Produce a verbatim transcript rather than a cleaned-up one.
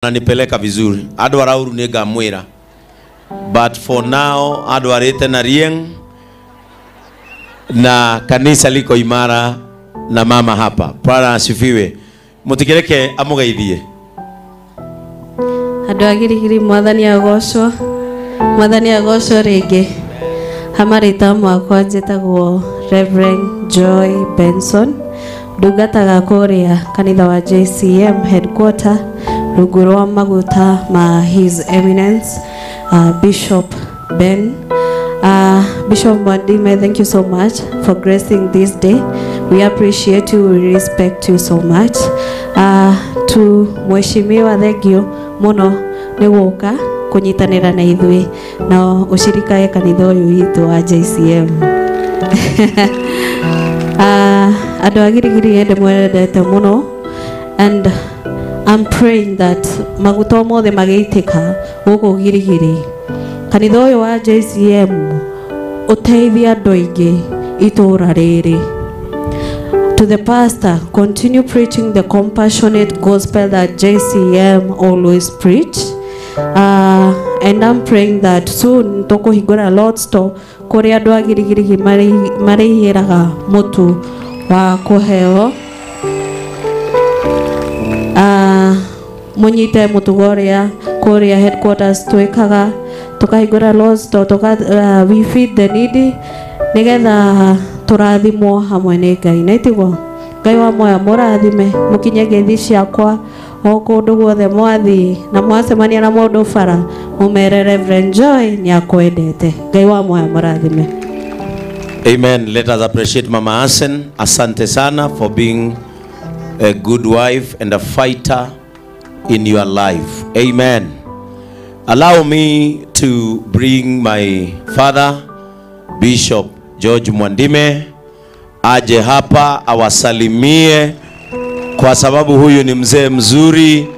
Nanipeleka vizuri. Adwara uru nega mwira. But for now, adwarete na rieng. Na kanisa liko imara na mama hapa. Bwana asifiwe. Mutigereke amugeithie. Adwagirigiri mwathani agocwo. Mwathani agocwo rege. Hamarita mwakwa njĩtagwo Rev Joy Benson. Ndungataga kũrĩa kanitha wa J C M headquarter rungu rwa maguta ma His Eminence uh, Bishop Ben. Uh, Bishop Mwandime, thank you so much for gracing this day. We appreciate you, we respect you so much. Uh, to Mheshimiwa thengio muno nĩ gũka kunyitanĩra na ithuĩ na ushirika ya kanitha ũyũ witũ wa J C M. uh, Andũ agirigiri ende mwendete muno, and I'm praying that maguta mothe magĩitĩka gũkũ girigiri. Kanitha ũyũ wa J C M uteithia andũ aingĩ itũra rĩrĩ. To the pastor, continue preaching the compassionate gospel that J C M always preach. Uh, and I'm praying that soon tukuhingũra Lord's store kũrĩa andũ agirigiri marĩhĩraga mũtu wa kũheo. Uh, munyite mũtu ũrĩa kũrĩa headquarters twĩkaga tukahingũra Lord's store tuka uh, we feed the needy nigetha turathimwo hamwe nĩ Ngai. Naitiguo Ngai wa moya mũrathime mukinye gethi ciakwa o kũndũ guothe mwathi na mwacemania na mũndũ bara mumere Rev Joy ni akwendete. Ngai wa moya mũrathime. Amen. Let us appreciate Mama Asen. Asante sana for being a good wife and a fighter in your life. Amen. Allow me to bring my father, Bishop George Mwandime, aje hapa awasalimie kwa sababu huyu ni mzee mzuri